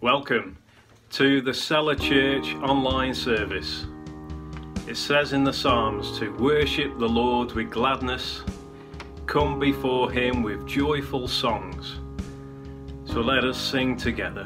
Welcome to the Cellar Church online service. It says in the Psalms to worship the Lord with gladness, come before him with joyful songs. So let us sing together.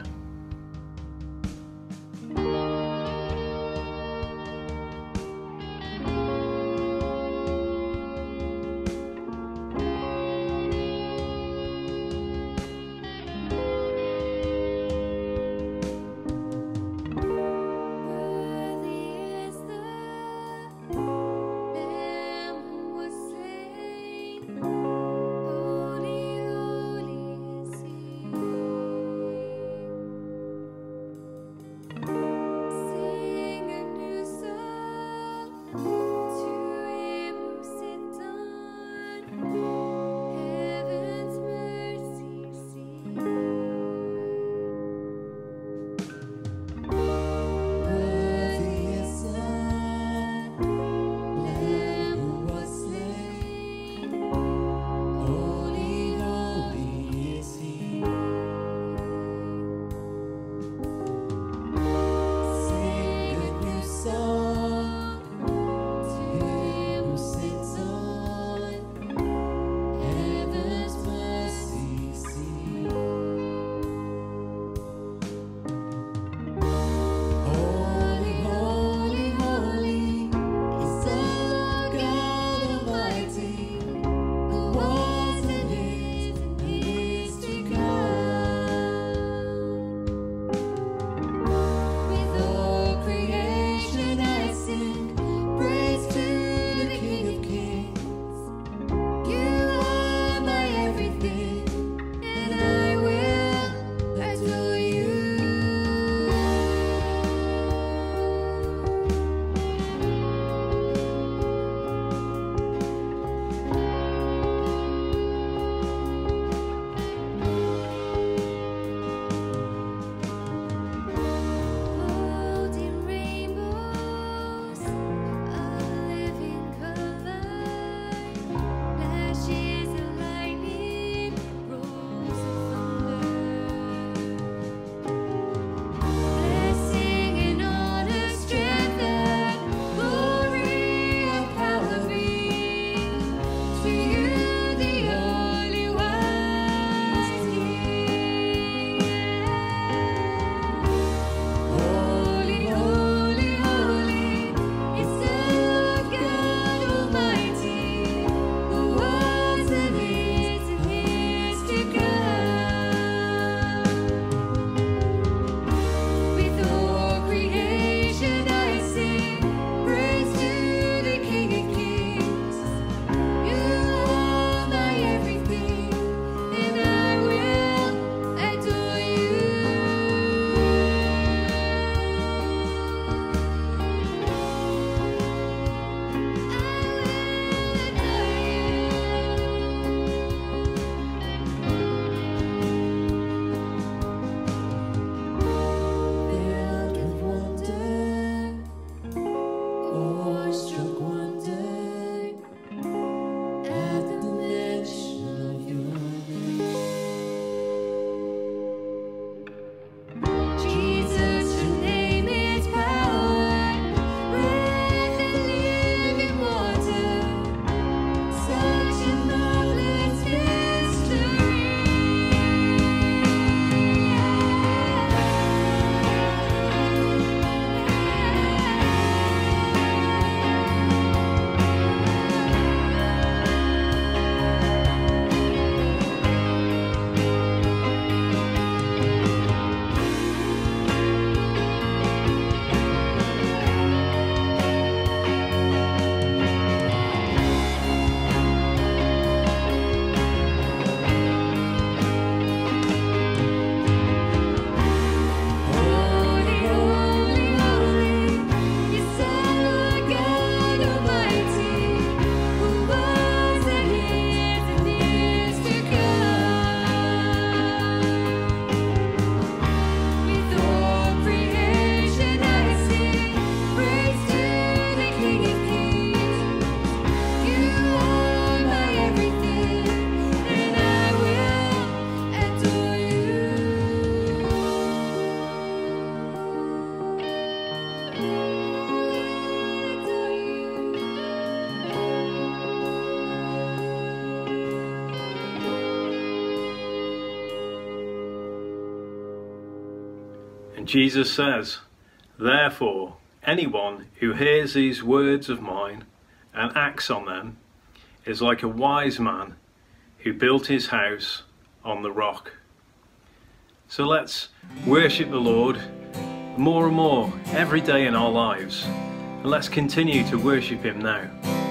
And Jesus says, "Therefore, anyone who hears these words of mine and acts on them is like a wise man who built his house on the rock." So let's worship the Lord more and more every day in our lives, and let's continue to worship him now.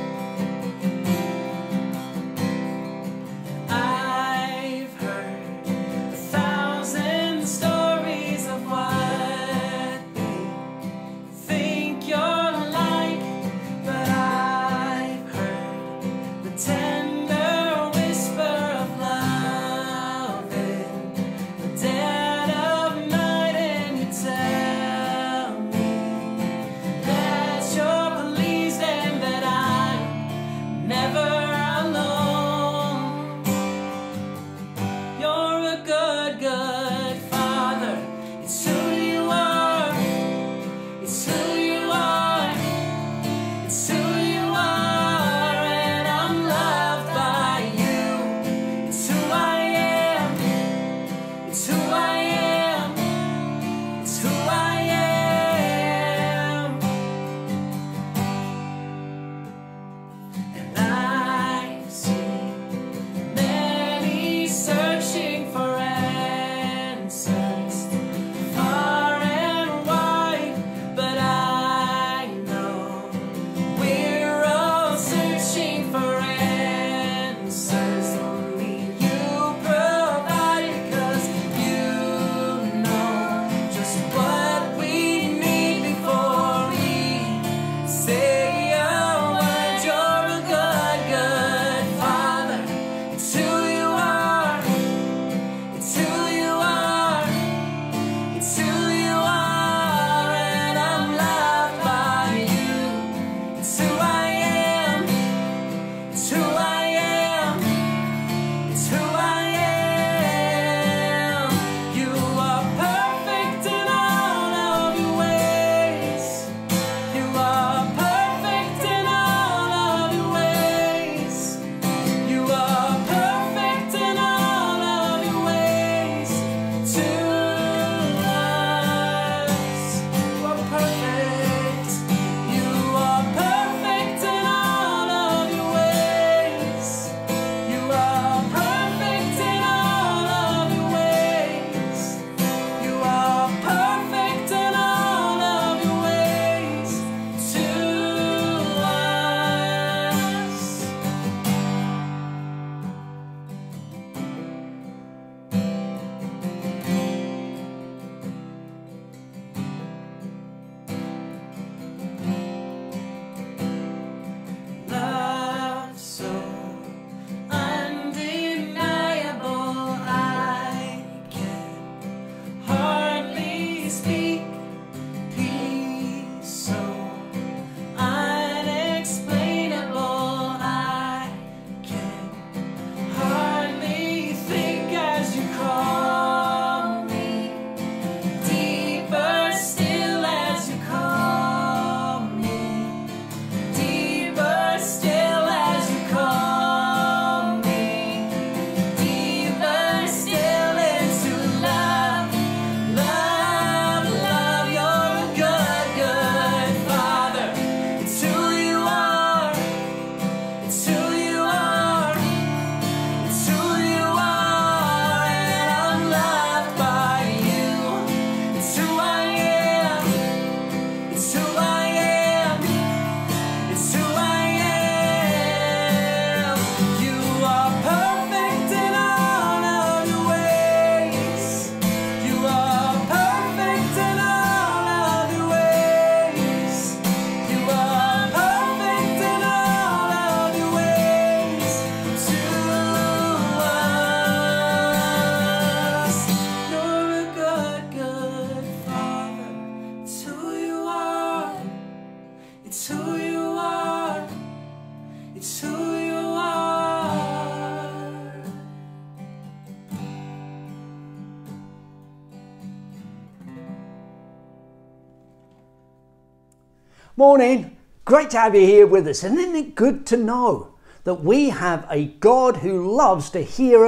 Morning, great to have you here with us, and isn't it good to know that we have a God who loves to hear us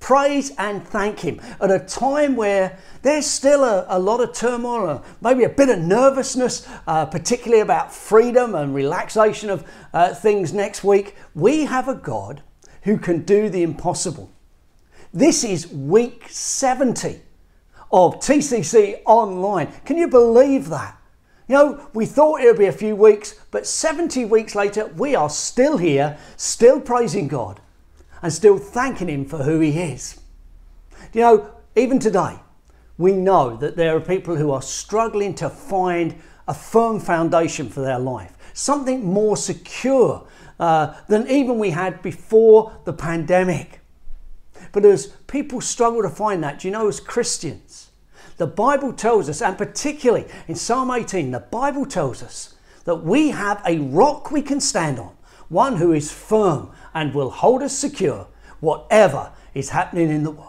praise and thank Him at a time where there's still a lot of turmoil, maybe a bit of nervousness, particularly about freedom and relaxation of things next week. We have a God who can do the impossible. This is week 70 of TCC Online. Can you believe that? You know, we thought it would be a few weeks, but 70 weeks later, we are still here, still praising God and still thanking Him for who He is. You know, even today, we know that there are people who are struggling to find a firm foundation for their life, something more secure than even we had before the pandemic. But as people struggle to find that, do you know, as Christians, the Bible tells us, and particularly in Psalm 18, the Bible tells us that we have a rock we can stand on, one who is firm and will hold us secure, whatever is happening in the world.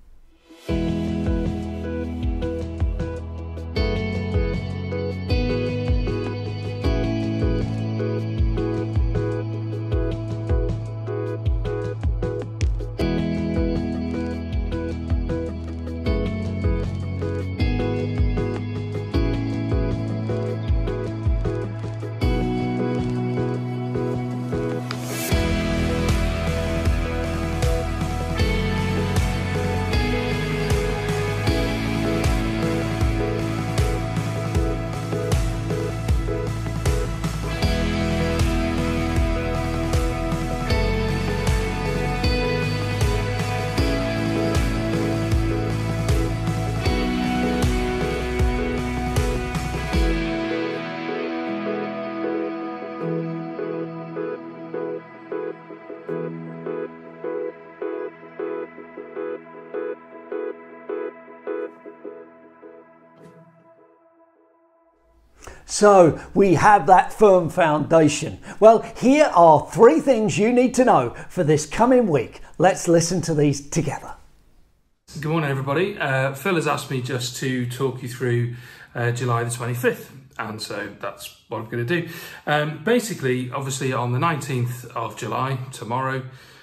So we have that firm foundation. Well, here are 3 things you need to know for this coming week. Let's listen to these together. Good morning, everybody. Phil has asked me just to talk you through July the 25th. And so that's what I'm going to do. Basically, obviously on the 19th of July, tomorrow,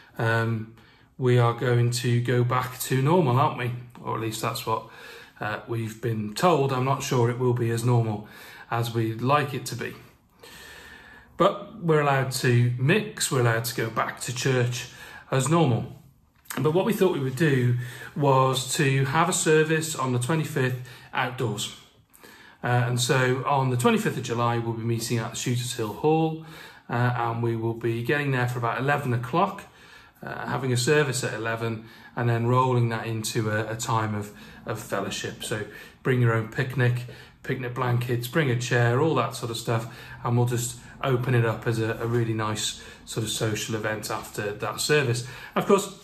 we are going to go back to normal, aren't we? Or at least that's what we've been told. I'm not sure it will be as normal as we'd like it to be. But we're allowed to mix, we're allowed to go back to church as normal. But what we thought we would do was to have a service on the 25th outdoors. And so on the 25th of July, we'll be meeting at the Shooters Hill Hall, and we will be getting there for about 11 o'clock, having a service at 11, and then rolling that into a time of fellowship. So bring your own picnic blankets, bring a chair, all that sort of stuff, and we'll just open it up as a really nice sort of social event after that service. Of course,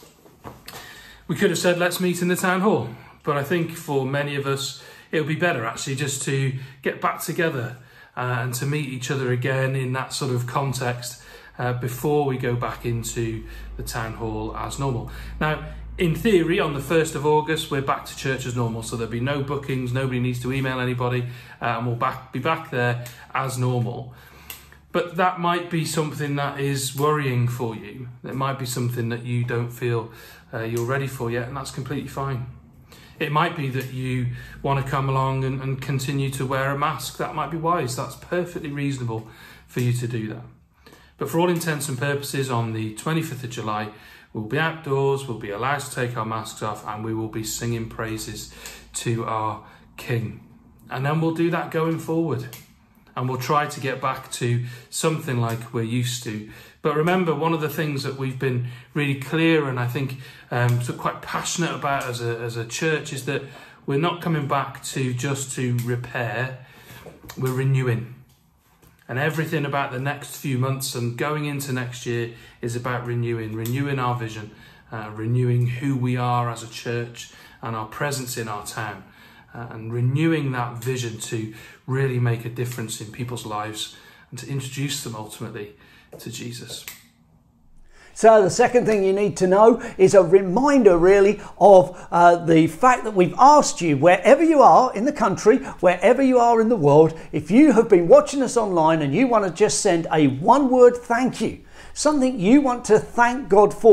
we could have said let's meet in the town hall, but I think for many of us it would be better actually just to get back together and to meet each other again in that sort of context before we go back into the town hall as normal. Now, in theory, on the 1st of August, we're back to church as normal, so there'll be no bookings, nobody needs to email anybody, and we'll be back there as normal. But that might be something that is worrying for you. It might be something that you don't feel you're ready for yet, and that's completely fine. It might be that you want to come along and continue to wear a mask. That might be wise. That's perfectly reasonable for you to do that. But for all intents and purposes, on the 25th of July, we'll be outdoors, we'll be allowed to take our masks off, and we will be singing praises to our King. And then we'll do that going forward. And we'll try to get back to something like we're used to. But remember, one of the things that we've been really clear and I think so quite passionate about as a church is that we're not coming back to just to repair, we're renewing. And everything about the next few months and going into next year is about renewing our vision, renewing who we are as a church and our presence in our town. And renewing that vision to really make a difference in people's lives and to introduce them ultimately to Jesus. So the second thing you need to know is a reminder really of the fact that we've asked you, wherever you are in the country, wherever you are in the world, if you have been watching us online and you want to just send a one-word thank you, something you want to thank God for,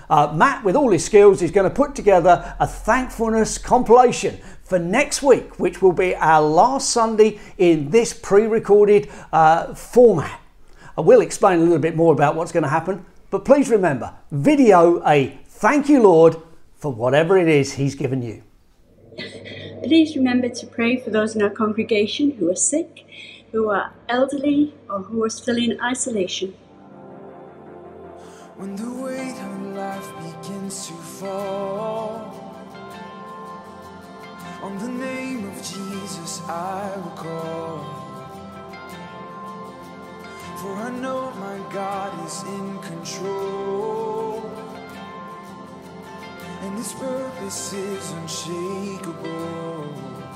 Matt, with all his skills, is going to put together a thankfulness compilation for next week, which will be our last Sunday in this pre-recorded format. I will explain a little bit more about what's going to happen, but please remember, video a thank you, Lord, for whatever it is he's given you. Please remember to pray for those in our congregation who are sick, who are elderly, or who are still in isolation. When the weight of life begins to fall, on the name of Jesus I will call. For I know my God is in control, and His purpose is unshakable.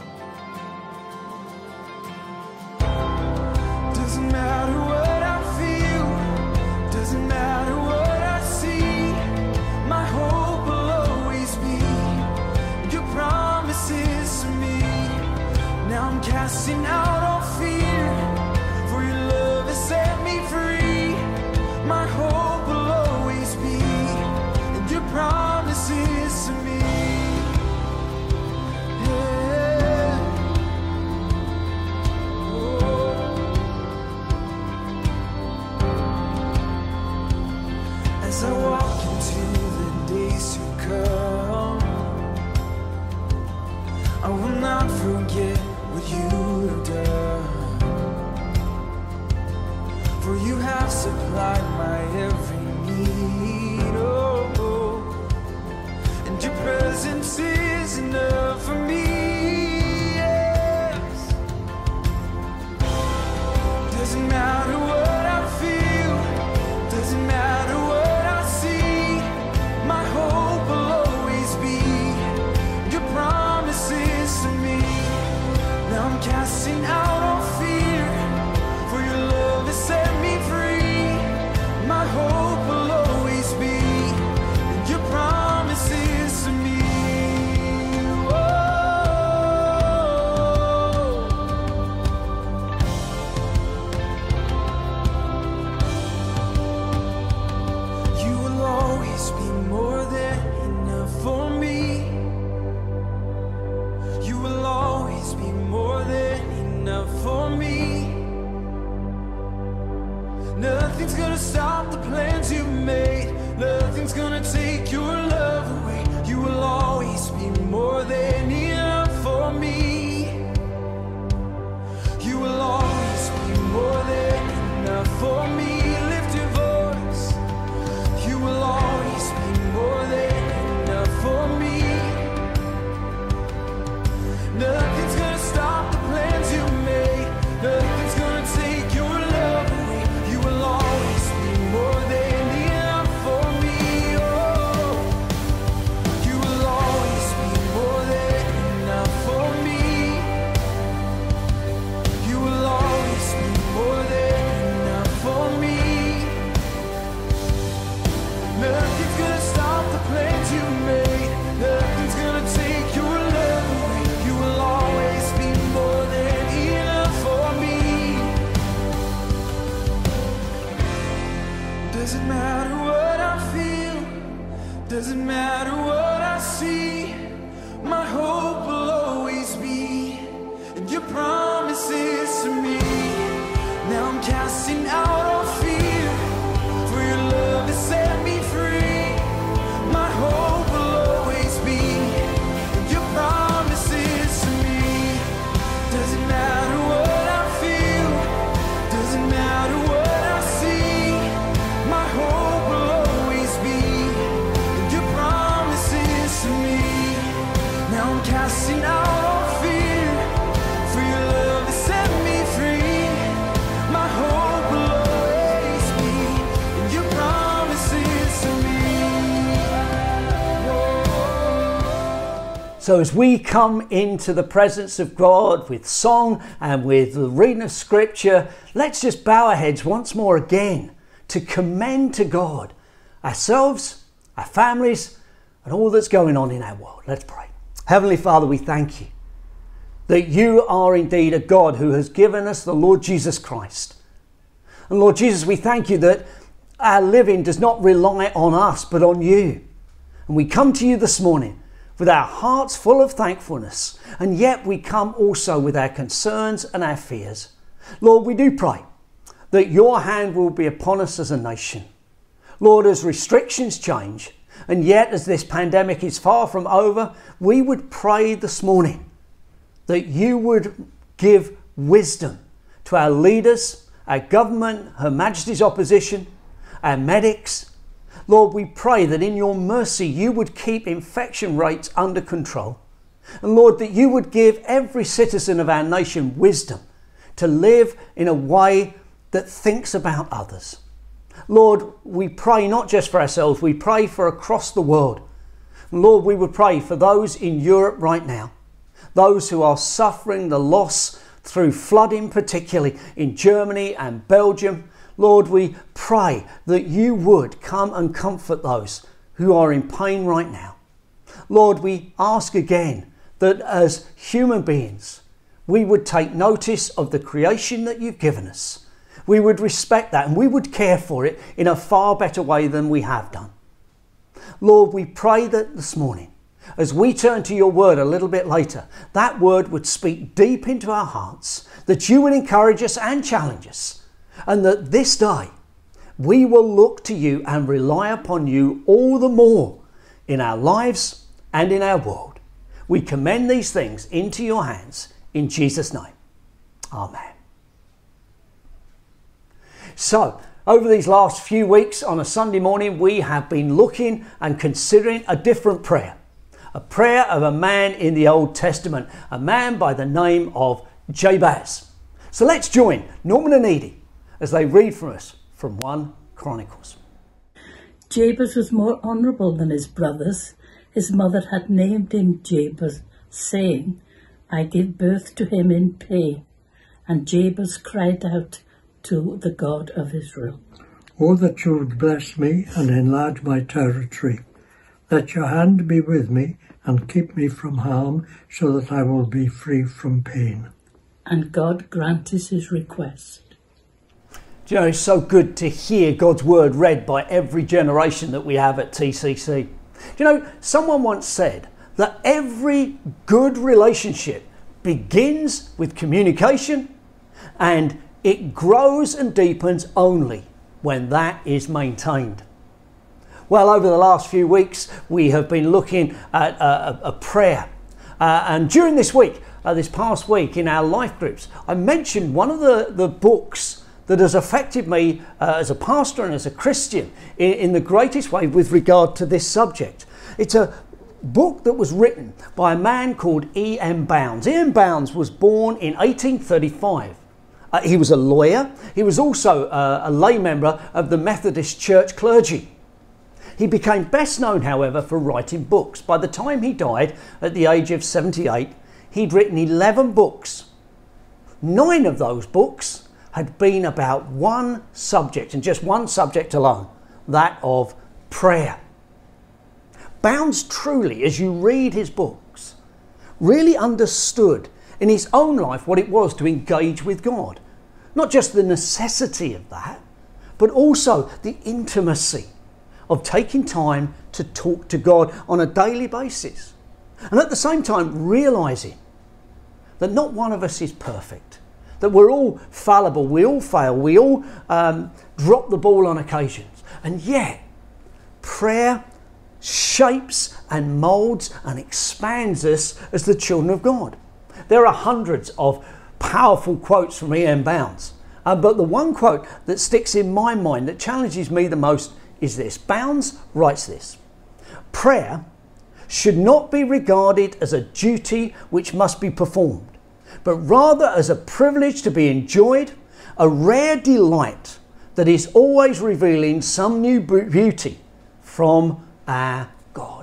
Doesn't matter what I feel, doesn't matter what I see, my hope will always be your promises to me. Now I'm casting out all fear, for your love has set me free. My hope will always be in your promises to me. Yeah. Oh. As I walk into the days to come, I will not forget what you have done. For you have supplied my every need, oh, and your presence is enough for me, yes. Doesn't matter what I feel, doesn't matter what I see, my hope will always be your promises to me. Now I'm casting out all fear, for your love has set me free. My hope will always be in your promises to me. You will always be more than enough for me. You will always be more than enough for me. Nothing's gonna stop the plans you made. Nothing's gonna take your love away. You will always be more than enough for me. You will always be more than enough for me. Lift your voice. You will always be more than enough for me. Nothing's gonna stop the plans you made. Nothing's gonna take your love away. You will always be more than enough for me. Oh, you will always be more than enough for me. You will always be more than enough for me. Nothing's gonna stop the plans you made. Nothing's gonna take your love away. You will always be more than enough for me. Doesn't matter what I feel, doesn't matter what I see, my hope will always be in your promises to me. Now I'm casting out all fear, for your love has set me free. My hope will always be in your promises to me. Doesn't matter what I feel, doesn't matter what I see, my hope will always be in your promises to me. Now I'm casting out all fear, for your love has set me free. My hope will always be in your promises to me. Whoa. So as we come into the presence of God with song and with the reading of scripture, let's just bow our heads once more again to commend to God ourselves, our families, and all that's going on in our world. Let's pray. Heavenly Father, we thank you that you are indeed a God who has given us the Lord Jesus Christ. And Lord Jesus, we thank you that our living does not rely on us, but on you. And we come to you this morning with our hearts full of thankfulness, and yet we come also with our concerns and our fears. Lord, we do pray that your hand will be upon us as a nation. Lord, as restrictions change, and yet as this pandemic is far from over, we would pray this morning that you would give wisdom to our leaders, our government, Her Majesty's opposition, our medics. Lord, we pray that in your mercy you would keep infection rates under control. And Lord, that you would give every citizen of our nation wisdom to live in a way that thinks about others. Lord, we pray not just for ourselves, we pray for across the world. And Lord, we would pray for those in Europe right now, those who are suffering the loss through flooding, particularly in Germany and Belgium. Lord, we pray that you would come and comfort those who are in pain right now. Lord, we ask again that as human beings, we would take notice of the creation that you've given us. We would respect that and we would care for it in a far better way than we have done. Lord, we pray that this morning, as we turn to your word a little bit later, that word would speak deep into our hearts, that you would encourage us and challenge us, and that this day we will look to you and rely upon you all the more in our lives and in our world. We commend these things into your hands in Jesus' name. Amen. So, over these last few weeks on a Sunday morning, we have been looking and considering a different prayer. A prayer of a man in the Old Testament, a man by the name of Jabez. So let's join Norman and Edie as they read from us from 1 Chronicles. Jabez was more honourable than his brothers. His mother had named him Jabez, saying, I gave birth to him in pain. And Jabez cried out to the God of Israel. Oh, that you would bless me and enlarge my territory. Let your hand be with me and keep me from harm, so that I will be free from pain. And God granted his request. Do you know, it's so good to hear God's word read by every generation that we have at TCC. Do you know, someone once said that every good relationship begins with communication, and it grows and deepens only when that is maintained. Well, over the last few weeks, we have been looking at a prayer. And during this week, this past week in our life groups, I mentioned one of the books that has affected me as a pastor and as a Christian in the greatest way with regard to this subject. It's a book that was written by a man called E.M. Bounds. E.M. Bounds was born in 1835. He was a lawyer. He was also a lay member of the Methodist Church clergy. He became best known, however, for writing books. By the time he died at the age of 78, he'd written 11 books. 9 of those books had been about one subject, and just one subject alone, that of prayer. Bounds truly, as you read his books, really understood in his own life what it was to engage with God. Not just the necessity of that, but also the intimacy of taking time to talk to God on a daily basis. And at the same time, realizing that not one of us is perfect, that we're all fallible, we all fail, we all drop the ball on occasions. And yet, prayer shapes and molds and expands us as the children of God. There are hundreds of powerful quotes from E.M. Bounds, but the one quote that sticks in my mind that challenges me the most is this. Bounds writes this: prayer should not be regarded as a duty which must be performed, but rather as a privilege to be enjoyed, a rare delight that is always revealing some new beauty from our God.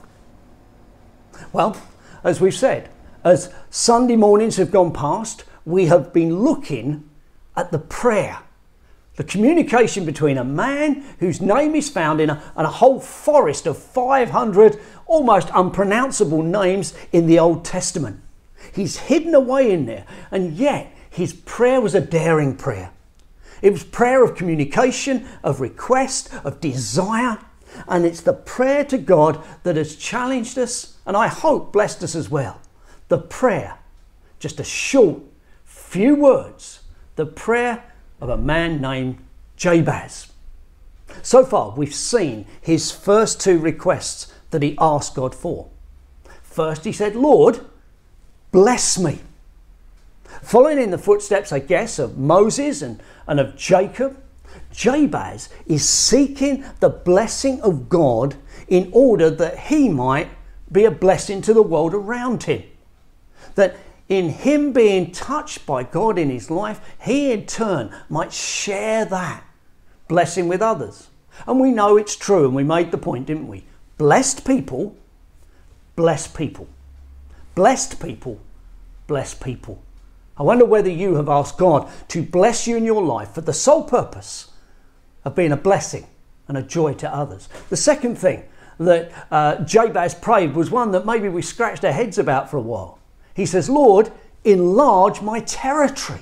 Well, as we've said, as Sunday mornings have gone past, we have been looking at the prayer, the communication between a man whose name is found in a whole forest of 500 almost unpronounceable names in the Old Testament. He's hidden away in there, and yet his prayer was a daring prayer. It was prayer of communication, of request, of desire. And it's the prayer to God that has challenged us, and I hope blessed us as well. The prayer, just a short few words, the prayer of a man named Jabez. So far, we've seen his first two requests that he asked God for. First, he said, Lord, bless me. Following in the footsteps, I guess, of Moses and of Jacob, Jabez is seeking the blessing of God in order that he might be a blessing to the world around him. That in him being touched by God in his life, he in turn might share that blessing with others. And we know it's true, and we made the point, didn't we? Blessed people, bless people. Blessed people, bless people. I wonder whether you have asked God to bless you in your life for the sole purpose of being a blessing and a joy to others. The second thing that Jabez prayed was one that maybe we scratched our heads about for a while. He says, Lord, enlarge my territory.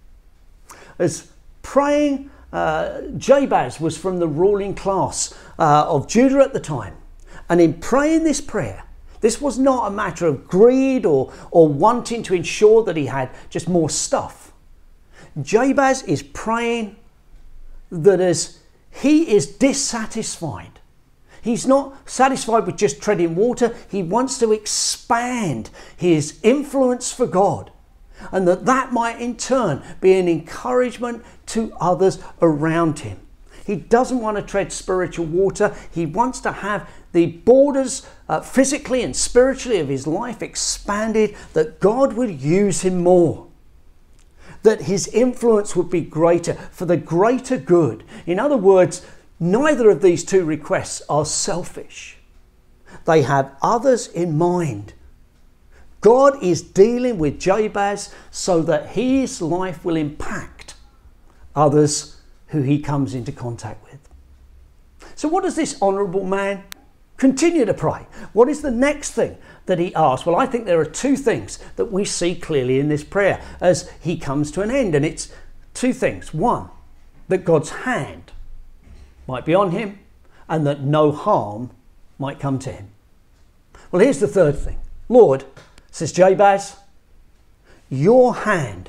As praying, Jabez was from the ruling class of Judah at the time. And in praying this prayer, this was not a matter of greed or wanting to ensure that he had just more stuff. Jabez is praying that as he is dissatisfied, he's not satisfied with just treading water. He wants to expand his influence for God, and that might in turn be an encouragement to others around him. He doesn't want to tread spiritual water. He wants to have the borders physically and spiritually of his life expanded, that God would use him more, that his influence would be greater for the greater good. In other words, neither of these two requests are selfish. They have others in mind. God is dealing with Jabez so that his life will impact others who he comes into contact with. So what does this honourable man continue to pray? What is the next thing that he asks? Well, I think there are two things that we see clearly in this prayer as he comes to an end, and it's two things. One, that God's hand might be on him and that no harm might come to him. Well, here's the third thing. Lord, says Jabez, your hand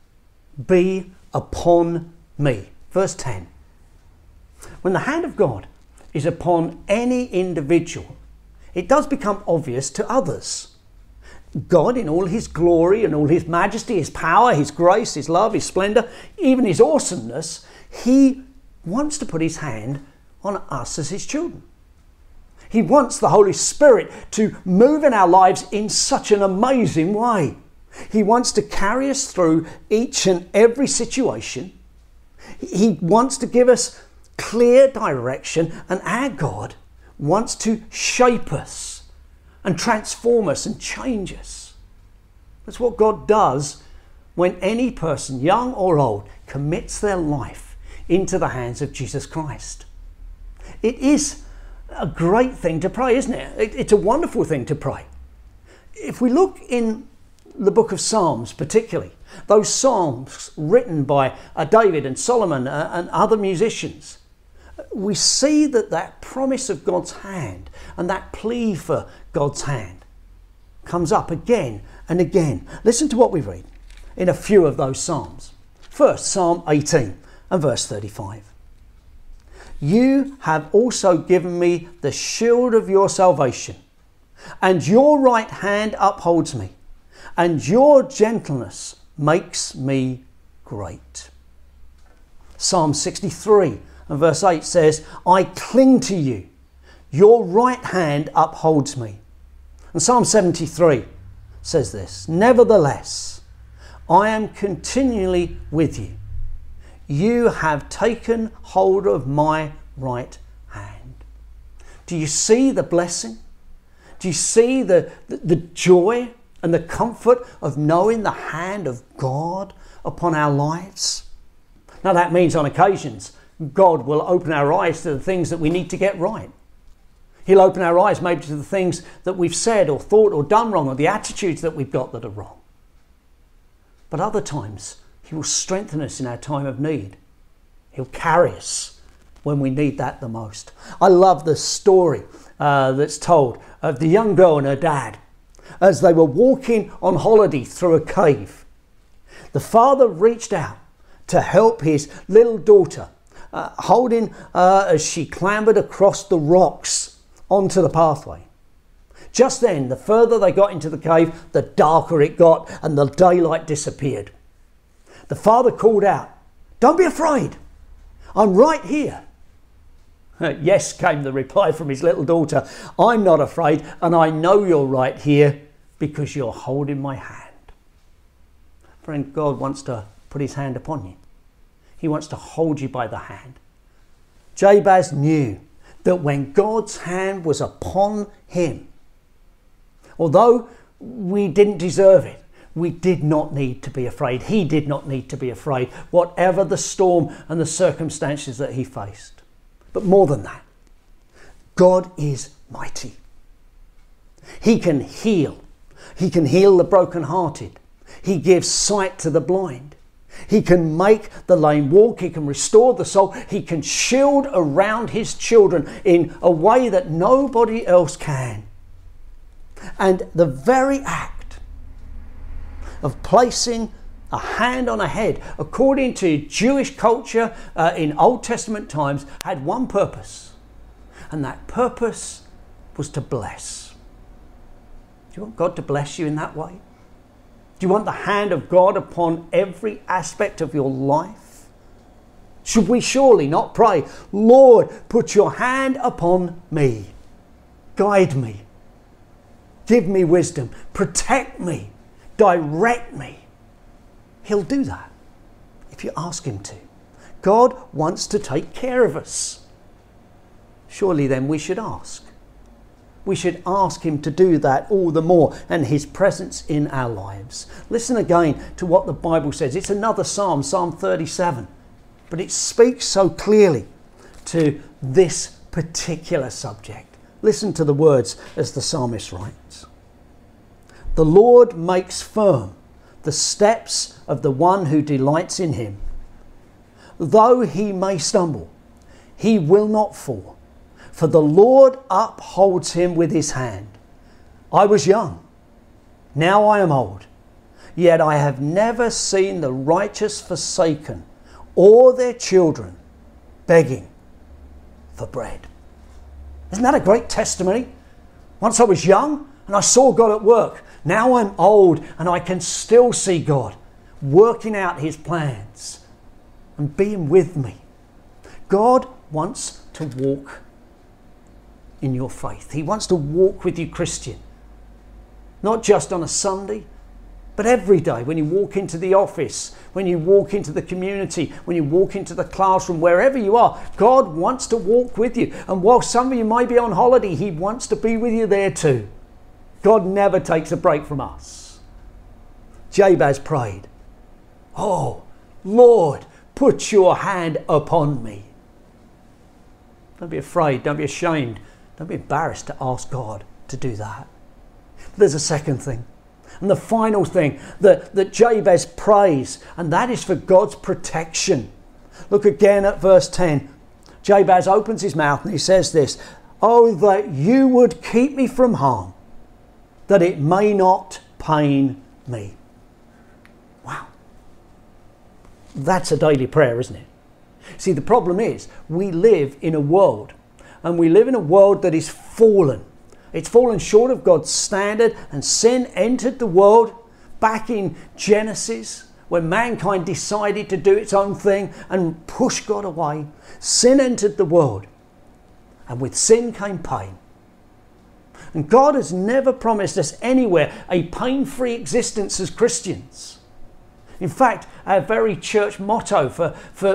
be upon me. Verse 10. When the hand of God is upon any individual, it does become obvious to others. God, in all his glory and all his majesty, his power, his grace, his love, his splendour, even his awesomeness, he wants to put his hand on us as his children. He wants the Holy Spirit to move in our lives in such an amazing way. He wants to carry us through each and every situation. He wants to give us clear direction, and our God wants to shape us and transform us and change us. That's what God does when any person, young or old, commits their life into the hands of Jesus Christ. It is a great thing to pray, isn't it? It's a wonderful thing to pray. If we look in the book of Psalms particularly, those psalms written by David and Solomon and other musicians, we see that promise of God's hand and that plea for God's hand comes up again and again. Listen to what we read in a few of those psalms. First, Psalm 18 and verse 35. You have also given me the shield of your salvation, and your right hand upholds me, and your gentleness makes me great. Psalm 63 and verse 8 says, I cling to you, your right hand upholds me. And Psalm 73 says this, nevertheless, I am continually with you. You have taken hold of my right hand. Do you see the blessing? Do you see the joy and the comfort of knowing the hand of God upon our lives? Now that means on occasions God will open our eyes to the things that we need to get right. He'll open our eyes maybe to the things that we've said or thought or done wrong, or the attitudes that we've got that are wrong. But other times He will strengthen us in our time of need. He'll carry us when we need that the most. I love the story that's told of the young girl and her dad as they were walking on holiday through a cave. The father reached out to help his little daughter, holding as she clambered across the rocks onto the pathway. Just then, the further they got into the cave, the darker it got and the daylight disappeared. The father called out, "Don't be afraid, I'm right here." "Yes," came the reply from his little daughter, "I'm not afraid, and I know you're right here because you're holding my hand." Friend, God wants to put his hand upon you. He wants to hold you by the hand. Jabez knew that when God's hand was upon him, although we didn't deserve it, we did not need to be afraid. He did not need to be afraid, whatever the storm and the circumstances that he faced. But more than that, God is mighty. He can heal. He can heal the brokenhearted. He gives sight to the blind. He can make the lame walk. He can restore the soul. He can shield around his children in a way that nobody else can. And the very act of placing a hand on a head, according to Jewish culture in Old Testament times, had one purpose. And that purpose was to bless. Do you want God to bless you in that way? Do you want the hand of God upon every aspect of your life? Should we surely not pray, "Lord, put your hand upon me. Guide me. Give me wisdom. Protect me. Direct me." He'll do that if you ask him to. God wants to take care of us. Surely then we should ask. We should ask him to do that all the more, and his presence in our lives. Listen again to what the Bible says. It's another psalm, Psalm 37, but it speaks so clearly to this particular subject. Listen to the words as the psalmist writes. "The Lord makes firm the steps of the one who delights in him. Though he may stumble, he will not fall. For the Lord upholds him with his hand. I was young, now I am old, yet I have never seen the righteous forsaken, or their children begging for bread." Isn't that a great testimony? Once I was young and I saw God at work. Now I'm old and I can still see God working out his plans and being with me. God wants to walk in your faith. He wants to walk with you, Christian. Not just on a Sunday, but every day when you walk into the office, when you walk into the community, when you walk into the classroom, wherever you are, God wants to walk with you. And while some of you might be on holiday, he wants to be with you there too. God never takes a break from us. Jabez prayed, "Oh, Lord, put your hand upon me." Don't be afraid, don't be ashamed, don't be embarrassed to ask God to do that. But there's a second thing, and the final thing that Jabez prays, and that is for God's protection. Look again at verse 10. Jabez opens his mouth and he says this, "Oh, that you would keep me from harm, that it may not pain me." Wow. That's a daily prayer, isn't it? See, the problem is we live in a world, and we live in a world that is fallen. It's fallen short of God's standard, and sin entered the world back in Genesis when mankind decided to do its own thing and push God away. Sin entered the world, and with sin came pain. And God has never promised us anywhere a pain-free existence as Christians. In fact, our very church motto for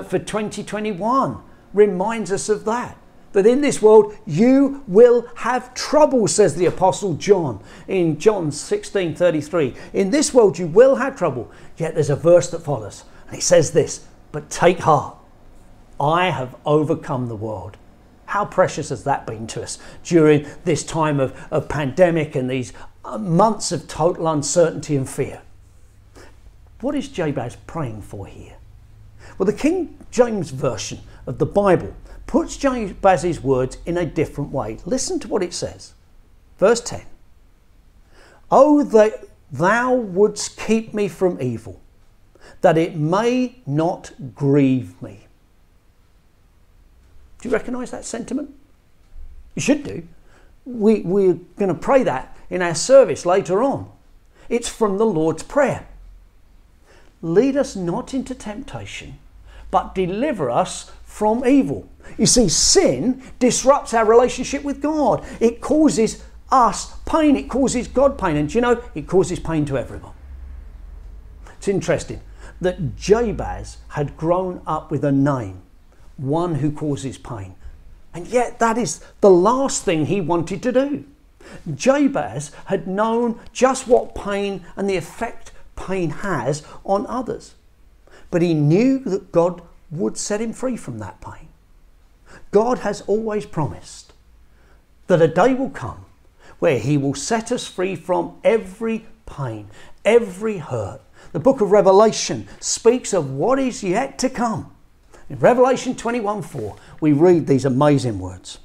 2021 reminds us of that. That in this world you will have trouble, says the Apostle John in John 16:33. In this world you will have trouble. Yet there's a verse that follows, and it says this, "But take heart, I have overcome the world." How precious has that been to us during this time of pandemic and these months of total uncertainty and fear? What is Jabez praying for here? Well, the King James Version of the Bible puts Jabez's words in a different way. Listen to what it says. Verse 10. Oh, that thou wouldst keep me from evil, that it may not grieve me. Do you recognise that sentiment? You should do. We're going to pray that in our service later on. It's from the Lord's Prayer. Lead us not into temptation, but deliver us from evil. You see, sin disrupts our relationship with God. It causes us pain. It causes God pain. And do you know, it causes pain to everyone. It's interesting that Jabez had grown up with a name, one who causes pain. And yet that is the last thing he wanted to do. Jabez had known just what pain and the effect pain has on others. But he knew that God would set him free from that pain. God has always promised that a day will come where he will set us free from every pain, every hurt. The book of Revelation speaks of what is yet to come. In Revelation 21:4, we read these amazing words.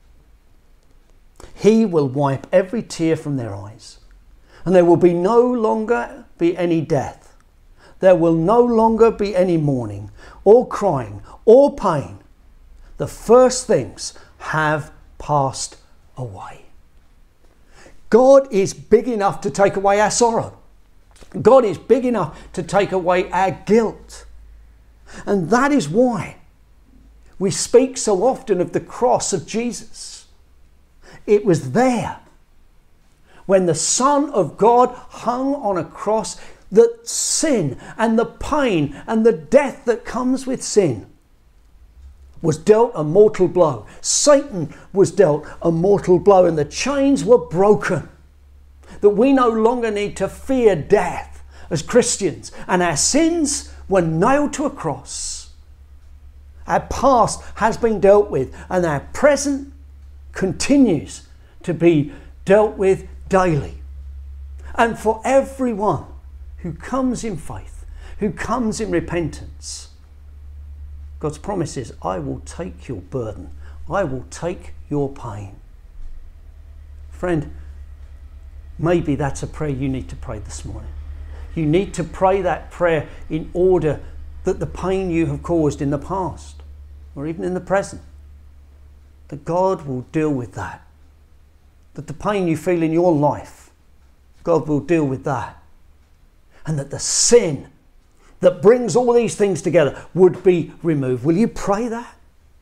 He will wipe every tear from their eyes, and there will be no longer be any death. There will no longer be any mourning, or crying, or pain. The first things have passed away. God is big enough to take away our sorrow. God is big enough to take away our guilt. And that is why we speak so often of the cross of Jesus. It was there when the Son of God hung on a cross that sin and the pain and the death that comes with sin was dealt a mortal blow. Satan was dealt a mortal blow, and the chains were broken. That we no longer need to fear death as Christians, and our sins were nailed to a cross. Our past has been dealt with, and our present continues to be dealt with daily. And for everyone who comes in faith, who comes in repentance, God's promise is, I will take your burden. I will take your pain. Friend, maybe that's a prayer you need to pray this morning. You need to pray that prayer in order that the pain you have caused in the past, or even in the present, that God will deal with that. That the pain you feel in your life, God will deal with that. And that the sin that brings all these things together would be removed. Will you pray that?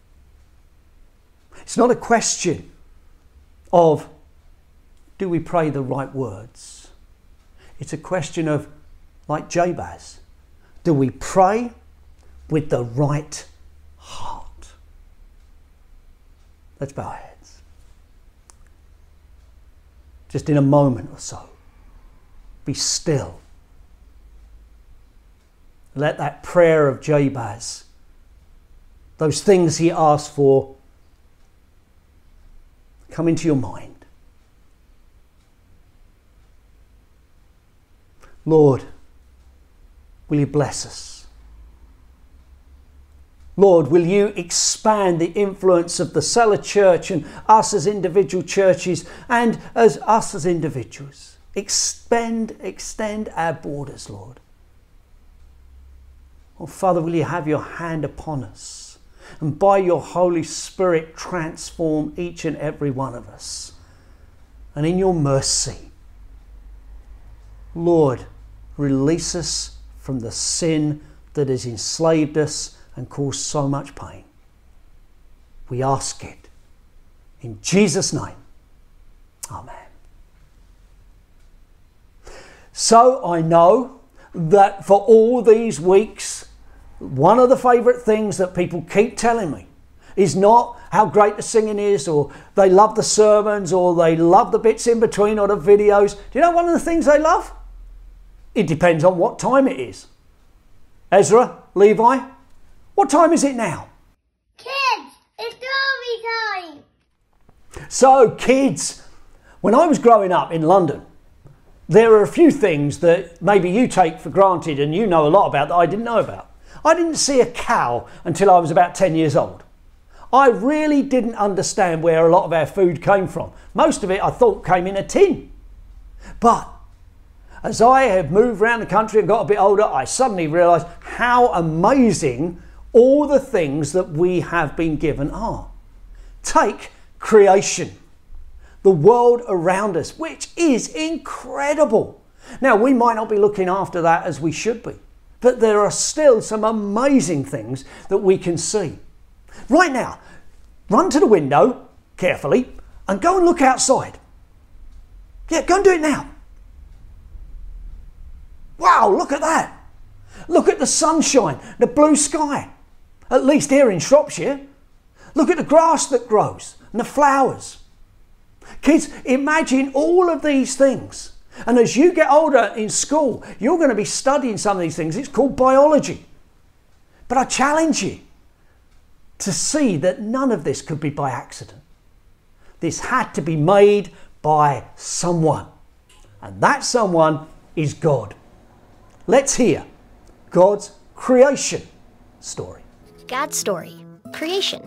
It's not a question of, do we pray the right words? It's a question of, like Jabez, do we pray with the right heart? Let's bow our heads. Just in a moment or so, be still. Let that prayer of Jabez, those things he asked for, come into your mind. Lord, will you bless us? Lord, will you expand the influence of the Cellar Church and us as individual churches and as us as individuals? Extend our borders, Lord. Oh, Father, will you have your hand upon us, and by your Holy Spirit transform each and every one of us. And in your mercy, Lord, release us from the sin that has enslaved us and caused so much pain. We ask it in Jesus' name. Amen. So I know that for all these weeks, one of the favourite things that people keep telling me is not how great the singing is, or they love the sermons, or they love the bits in between, or the videos. Do you know one of the things they love? It depends on what time it is. Ezra, Levi, what time is it now? Kids, it's story time. So kids, when I was growing up in London, there are a few things that maybe you take for granted and you know a lot about that I didn't know about. I didn't see a cow until I was about 10 years old. I really didn't understand where a lot of our food came from. Most of it I thought came in a tin. But as I have moved around the country and got a bit older, I suddenly realised how amazing all the things that we have been given are. Take creation, the world around us, which is incredible. Now, we might not be looking after that as we should be, but there are still some amazing things that we can see. Right now, run to the window carefully and go and look outside. Yeah, go and do it now. Wow, look at that. Look at the sunshine, the blue sky, at least here in Shropshire. Look at the grass that grows and the flowers. Kids, imagine all of these things. And as you get older in school, you're going to be studying some of these things. It's called biology. But I challenge you to see that none of this could be by accident. This had to be made by someone. And that someone is God. Let's hear God's creation story. God's story, creation.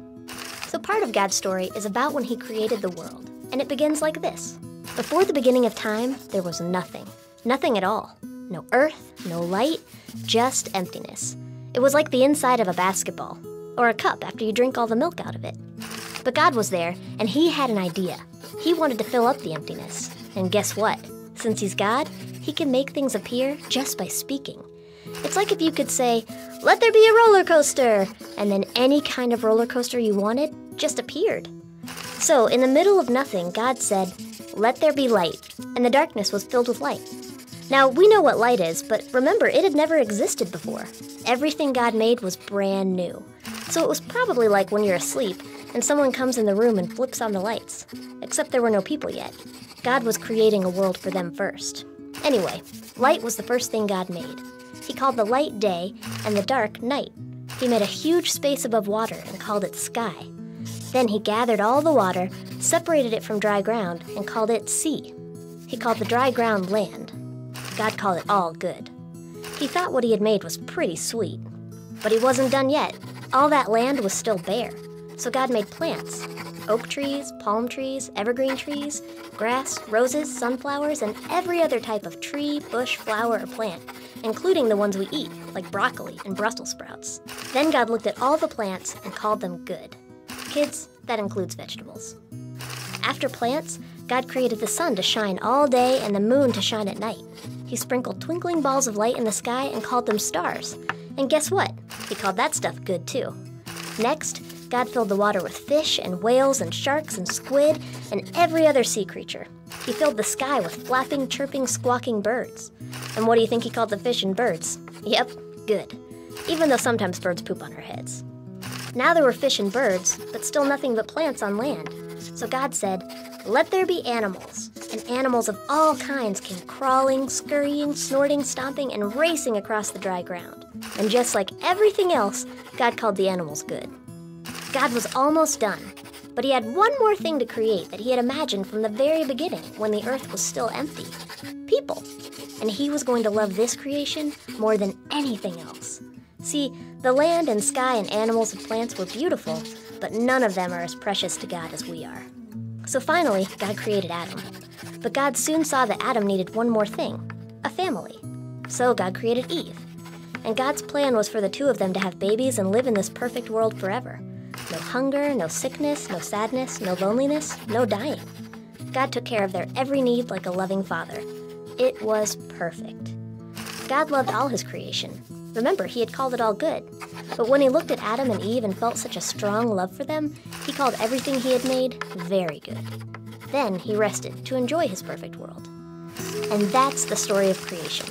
So part of God's story is about when he created the world, and it begins like this. Before the beginning of time, there was nothing. Nothing at all. No earth, no light, just emptiness. It was like the inside of a basketball, or a cup after you drink all the milk out of it. But God was there, and he had an idea. He wanted to fill up the emptiness. And guess what? Since he's God, he can make things appear just by speaking. It's like if you could say, "Let there be a roller coaster," and then any kind of roller coaster you wanted just appeared. So, in the middle of nothing, God said, "Let there be light," and the darkness was filled with light. Now, we know what light is, but remember, it had never existed before. Everything God made was brand new. So it was probably like when you're asleep and someone comes in the room and flips on the lights. Except there were no people yet. God was creating a world for them first. Anyway, light was the first thing God made. He called the light day and the dark night. He made a huge space above water and called it sky. Then he gathered all the water, separated it from dry ground, and called it sea. He called the dry ground land. God called it all good. He thought what he had made was pretty sweet. But he wasn't done yet. All that land was still bare. So God made plants. Oak trees, palm trees, evergreen trees, grass, roses, sunflowers, and every other type of tree, bush, flower, or plant, including the ones we eat, like broccoli and Brussels sprouts. Then God looked at all the plants and called them good. Kids, that includes vegetables. After plants, God created the sun to shine all day and the moon to shine at night. He sprinkled twinkling balls of light in the sky and called them stars. And guess what? He called that stuff good too. Next, God filled the water with fish and whales and sharks and squid and every other sea creature. He filled the sky with flapping, chirping, squawking birds. And what do you think he called the fish and birds? Yep, good. Even though sometimes birds poop on our heads. Now there were fish and birds, but still nothing but plants on land. So God said, "Let there be animals." And animals of all kinds came crawling, scurrying, snorting, stomping, and racing across the dry ground. And just like everything else, God called the animals good. God was almost done, but he had one more thing to create that he had imagined from the very beginning when the earth was still empty. People. And he was going to love this creation more than anything else. See, the land and sky and animals and plants were beautiful, but none of them are as precious to God as we are. So finally, God created Adam. But God soon saw that Adam needed one more thing, a family. So God created Eve. And God's plan was for the two of them to have babies and live in this perfect world forever. No hunger, no sickness, no sadness, no loneliness, no dying. God took care of their every need like a loving father. It was perfect. God loved all his creation. Remember, he had called it all good. But when he looked at Adam and Eve and felt such a strong love for them, he called everything he had made very good. Then he rested to enjoy his perfect world. And that's the story of creation.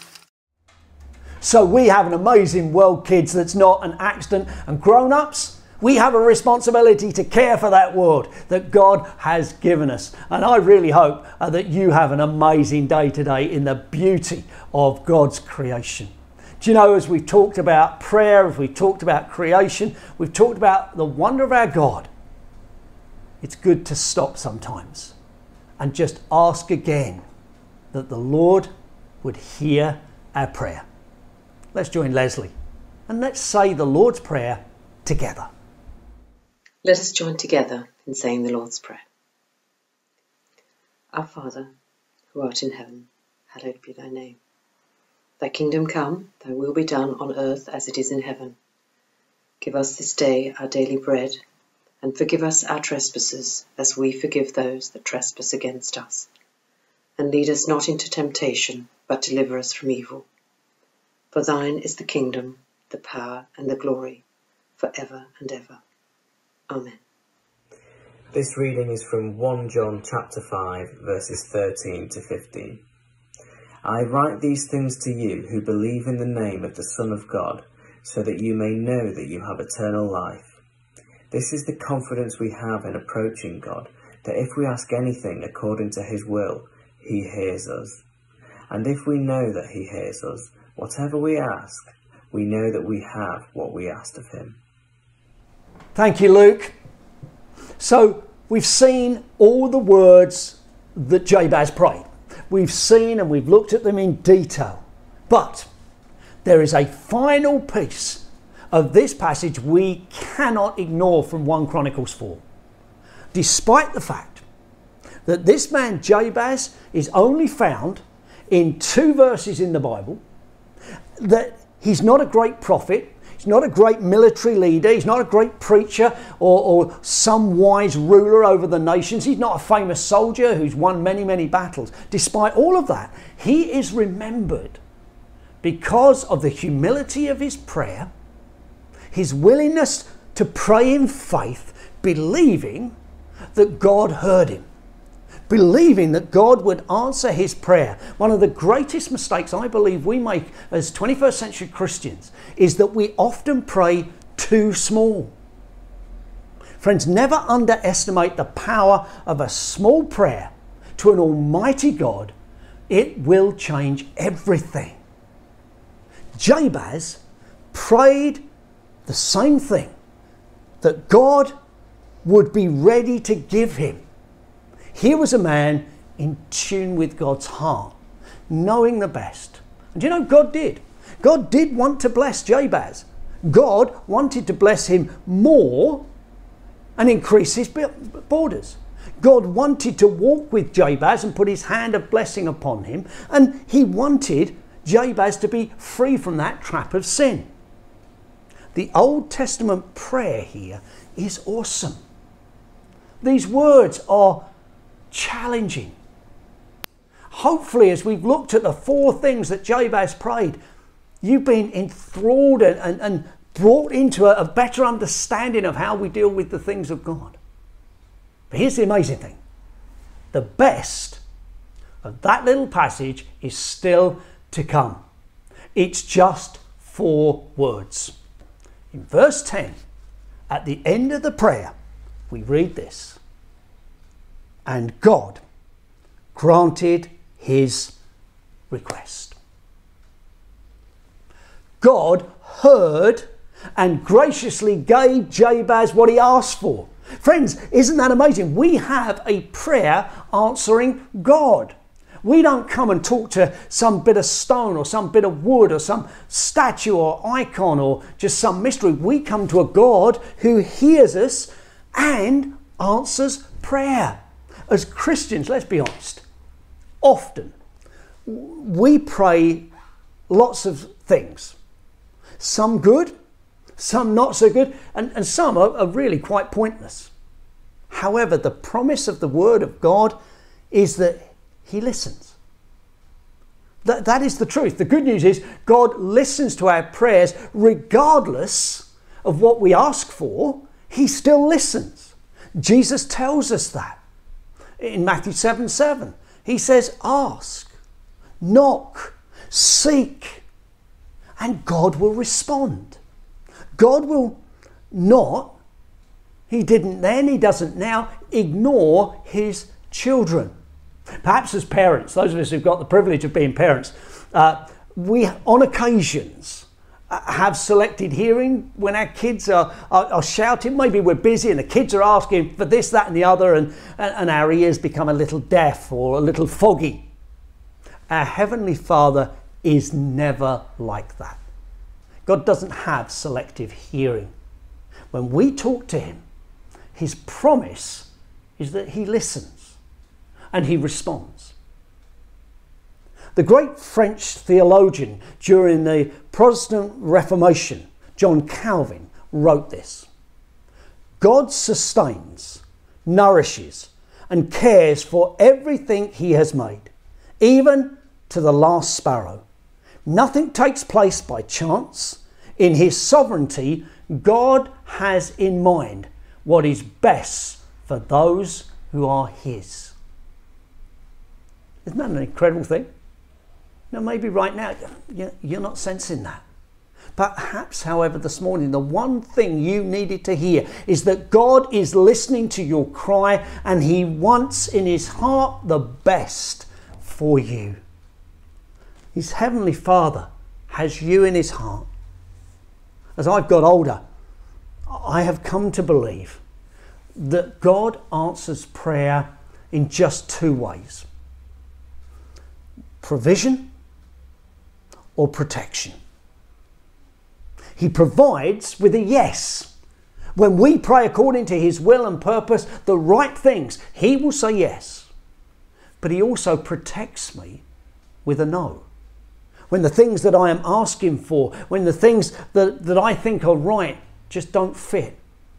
So we have an amazing world, kids, that's not an accident. And grown-ups, we have a responsibility to care for that world that God has given us. And I really hope that you have an amazing day today in the beauty of God's creation. Do you know, as we've talked about prayer, as we've talked about creation, we've talked about the wonder of our God, it's good to stop sometimes and just ask again that the Lord would hear our prayer. Let's join Leslie and let's say the Lord's Prayer together. Let us join together in saying the Lord's Prayer. Our Father, who art in heaven, hallowed be thy name. Thy kingdom come, thy will be done on earth as it is in heaven. Give us this day our daily bread, and forgive us our trespasses, as we forgive those that trespass against us. And lead us not into temptation, but deliver us from evil. For thine is the kingdom, the power, and the glory, for ever and ever. Amen. This reading is from 1 John chapter 5, verses 13 to 15. I write these things to you who believe in the name of the Son of God, so that you may know that you have eternal life. This is the confidence we have in approaching God, that if we ask anything according to his will, he hears us. And if we know that he hears us, whatever we ask, we know that we have what we asked of him. Thank you, Luke. So we've seen all the words that Jabez prayed. We've seen and we've looked at them in detail. But there is a final piece of this passage we cannot ignore from 1 Chronicles 4. Despite the fact that this man Jabez is only found in 2 verses in the Bible, that he's not a great prophet, he's not a great military leader, he's not a great preacher or some wise ruler over the nations, he's not a famous soldier who's won many, many battles. Despite all of that, he is remembered because of the humility of his prayer, his willingness to pray in faith, believing that God heard him, believing that God would answer his prayer. One of the greatest mistakes I believe we make as 21st century Christians is that we often pray too small. Friends, never underestimate the power of a small prayer to an almighty God. It will change everything. Jabez prayed the same thing, that God would be ready to give him. Here was a man in tune with God's heart, knowing the best. And you know, God did. God did want to bless Jabez. God wanted to bless him more and increase his borders. God wanted to walk with Jabez and put his hand of blessing upon him. And he wanted Jabez to be free from that trap of sin. The Old Testament prayer here is awesome. These words are challenging. Hopefully, as we've looked at the 4 things that Jabez prayed, you've been enthralled and brought into a better understanding of how we deal with the things of God. But here's the amazing thing. The best of that little passage is still to come. It's just 4 words. In verse 10, at the end of the prayer, we read this. And God granted his request. God heard and graciously gave Jabez what he asked for. Friends, isn't that amazing? We have a prayer answering God. We don't come and talk to some bit of stone or some bit of wood or some statue or icon or just some mystery. We come to a God who hears us and answers prayer. As Christians, let's be honest, often we pray lots of things. Some good, some not so good, and some are really quite pointless. However, the promise of the Word of God is that he listens. That is the truth. The good news is God listens to our prayers regardless of what we ask for. He still listens. Jesus tells us that. In Matthew 7:7, he says, ask, knock, seek, and God will respond. God will not, he didn't then, he doesn't now, ignore his children. Perhaps as parents, those of us who've got the privilege of being parents, we on occasions have selected hearing when our kids are shouting. Maybe we're busy and the kids are asking for this, that and the other, and our ears become a little deaf or a little foggy. Our Heavenly Father is never like that. God doesn't have selective hearing. When we talk to him, His promise is that he listens and he responds. The great French theologian during the Protestant Reformation, John Calvin, wrote this: God sustains, nourishes, and cares for everything he has made, even to the last sparrow. Nothing takes place by chance. In his sovereignty, God has in mind what is best for those who are his. Isn't that an incredible thing? Now, maybe right now you're not sensing that. Perhaps, however, this morning, the one thing you needed to hear is that God is listening to your cry and he wants in his heart the best for you. His Heavenly Father has you in his heart. As I've got older, I have come to believe that God answers prayer in just two ways: provision or protection. He provides with a yes. When we pray according to his will and purpose, the right things, he will say yes. But he also protects me with a no. When the things that I am asking for, when the things that I think are right just don't fit,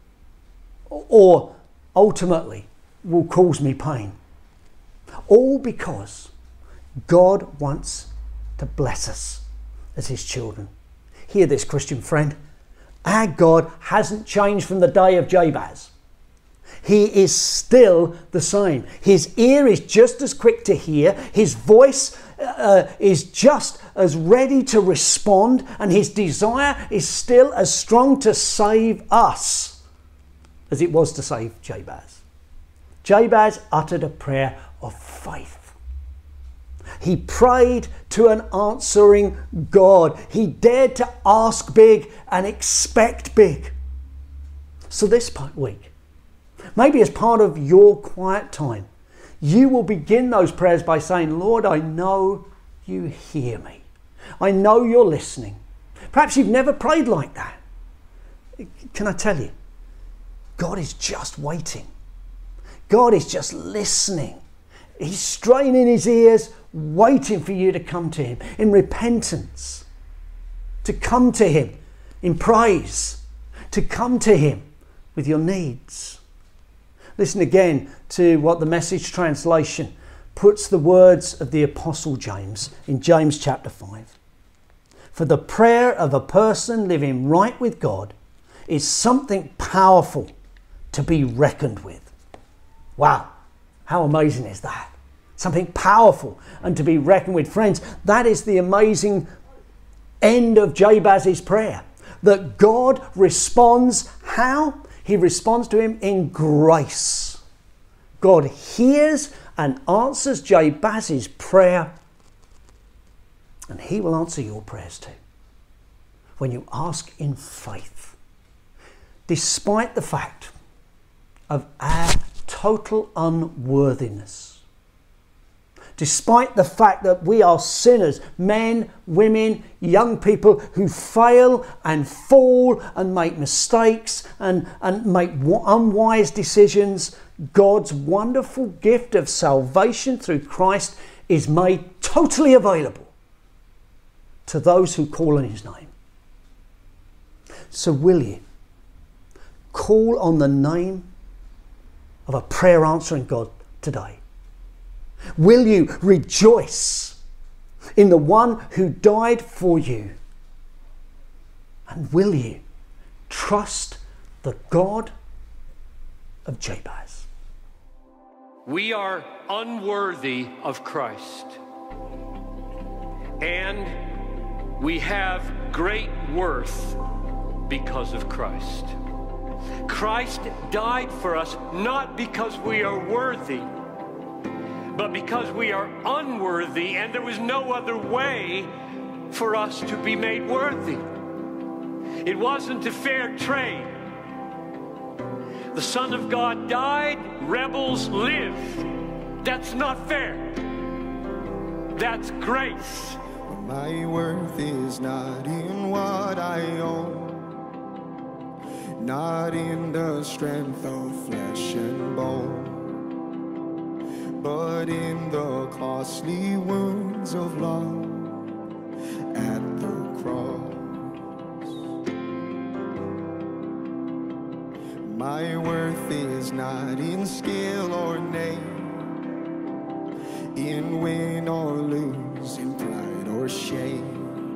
or ultimately will cause me pain. All because God wants to bless us as his children. Hear this, Christian friend. Our God hasn't changed from the day of Jabez. He is still the same. His ear is just as quick to hear. His voice is just as ready to respond. And his desire is still as strong to save us as it was to save Jabez. Jabez uttered a prayer of faith. He prayed to an answering God. He dared to ask big and expect big. So this week, maybe as part of your quiet time, you will begin those prayers by saying, Lord, I know you hear me. I know you're listening. Perhaps you've never prayed like that. Can I tell you? God is just waiting. God is just listening. He's straining his ears, waiting for you to come to him in repentance, to come to him in praise, to come to him with your needs. Listen again to what the Message translation puts the words of the Apostle James in James chapter 5. For the prayer of a person living right with God is something powerful to be reckoned with. Wow, how amazing is that? Something powerful and to be reckoned with. Friends, that is the amazing end of Jabez's prayer. That God responds how? He responds to him in grace. God hears and answers Jabez's prayer, and he will answer your prayers too. When you ask in faith, despite the fact of our total unworthiness, despite the fact that we are sinners, men, women, young people who fail and fall and make mistakes and make unwise decisions, God's wonderful gift of salvation through Christ is made totally available to those who call on his name. So will you call on the name of a prayer answering God today? Will you rejoice in the one who died for you? And will you trust the God of Jabez? We are unworthy of Christ, and we have great worth because of Christ. Christ died for us not because we are worthy, but because we are unworthy, and there was no other way for us to be made worthy. It wasn't a fair trade. The Son of God died, rebels lived. That's not fair. That's grace. My worth is not in what I own. not in the strength of flesh and bone, but in the costly wounds of love at the cross. My worth is not in skill or name, in win or lose, in pride or shame,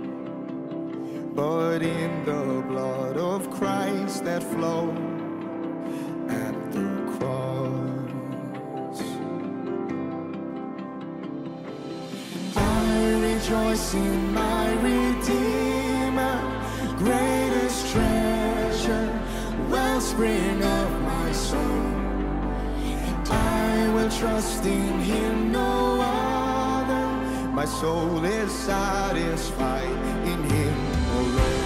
but in the blood of Christ that flowed at the cross. I rejoice in my Redeemer, greatest treasure, wellspring of my soul. I will trust in him, no other. My soul is satisfied in him alone.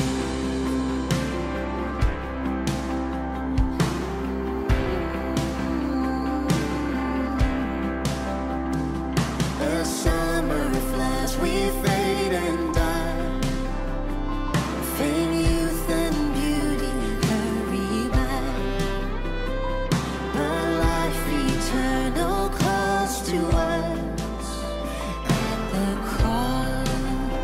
As summer flies, we fade and die. Fame, youth, and beauty hurry by, but life eternal calls to us at the cross.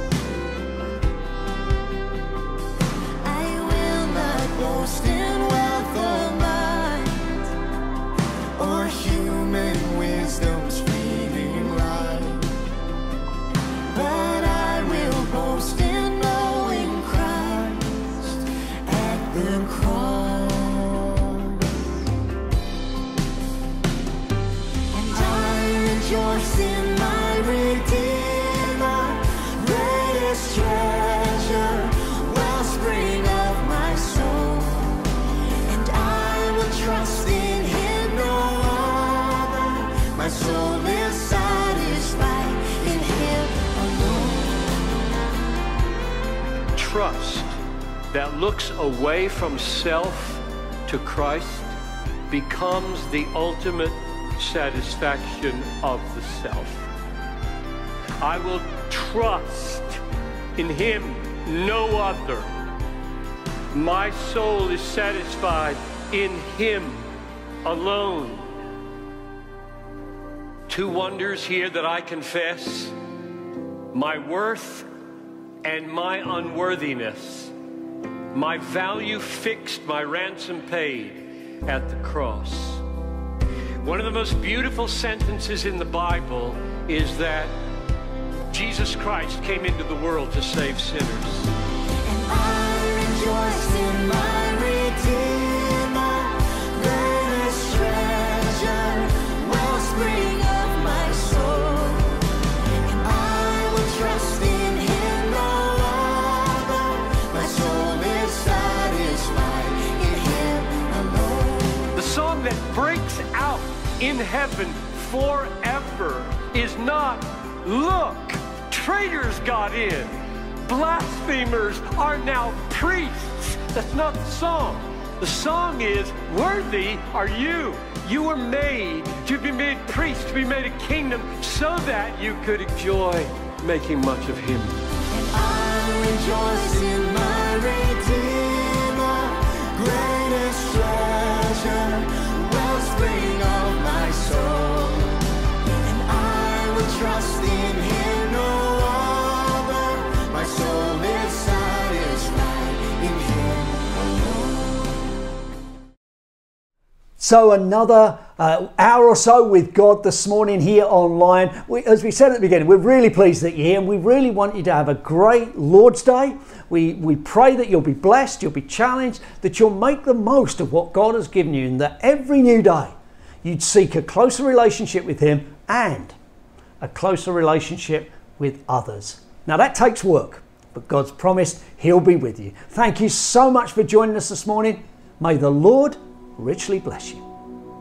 I will not boast in wealth or might, or human wisdom's fleeting light, but I will boast in knowing Christ at the cross. And I rejoice in my Redeemer, greatest treasure, wellspring of my soul. And I will trust in him, no other. My soul is satisfied in him alone. Trust that looks away from self to Christ becomes the ultimate satisfaction of the self. I will trust in him, no other. My soul is satisfied in him alone. Two wonders here that I confess: my worth and my unworthiness, my value fixed, my ransom paid at the cross. One of the most beautiful sentences in the Bible is that Jesus Christ came into the world to save sinners. And I rejoice in my Redeemer, greatest treasure, wellspring of my soul. And I will trust in him, no other. My soul is satisfied in him alone. The song that breaks out in heaven forever is not, "Look, traitors got in, blasphemers are now priests." That's not the song. The song is, "Worthy are you. You were made to be made priests, to be made a kingdom, so that you could enjoy making much of him." And I rejoice in my Redeemer, greatest treasure, wellspring of my soul. And I will trust in him, no other. My soul is satisfied in him alone. So another hour or so with God this morning here online. As we said at the beginning, we're really pleased that you're here, and we really want you to have a great Lord's Day. We pray that you'll be blessed, you'll be challenged, that you'll make the most of what God has given you, and that every new day you'd seek a closer relationship with him and a closer relationship with others. Now that takes work, but God's promised he'll be with you. Thank you so much for joining us this morning. May the Lord richly bless you.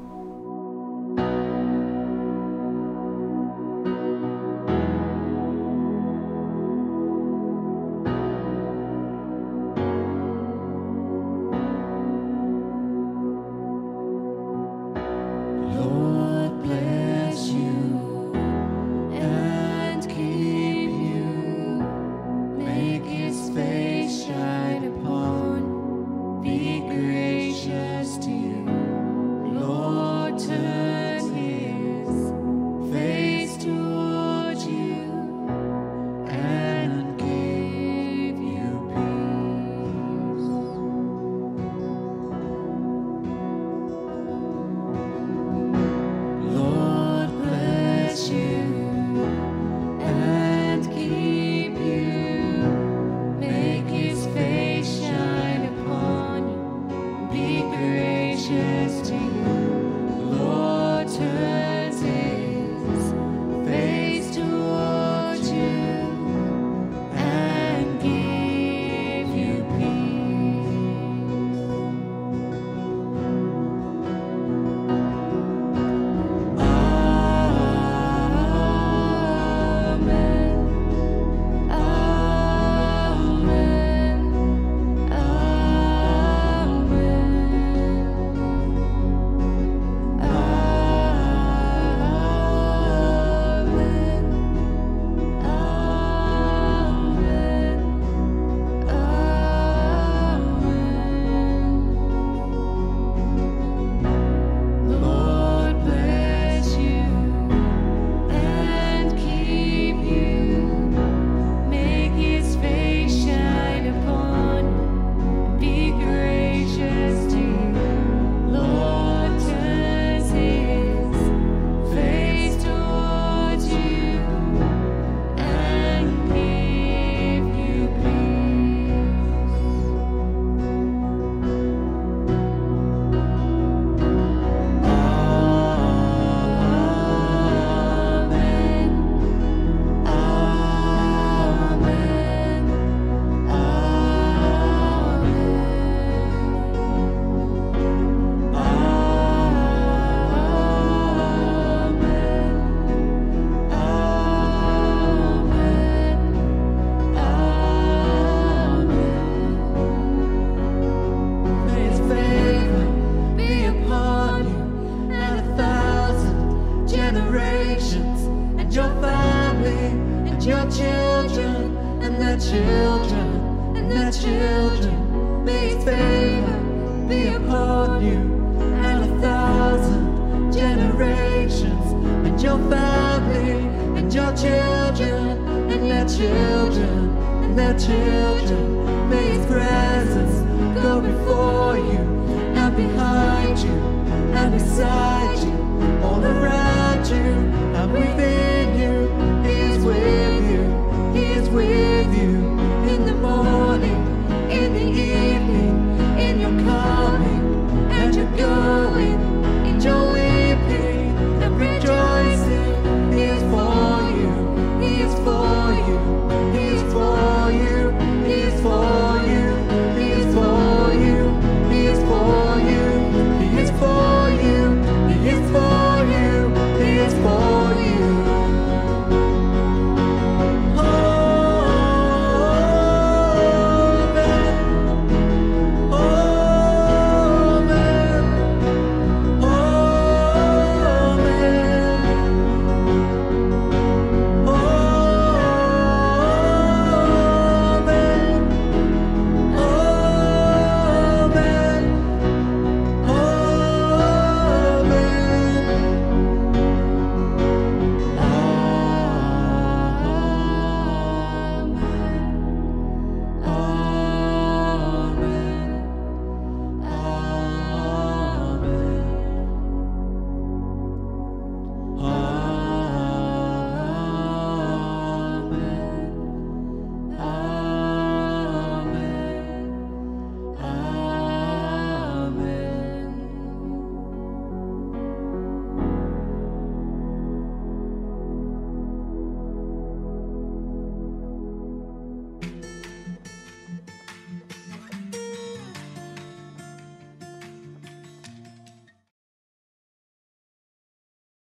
Lord bless you and keep you, make his face shine upon thee your family, and your children, and their children, and their children. May His favor be upon you, and 1,000 generations, and your family, and your children, and their children, and their children. May His presence go before you, and behind you, and beside you, all around.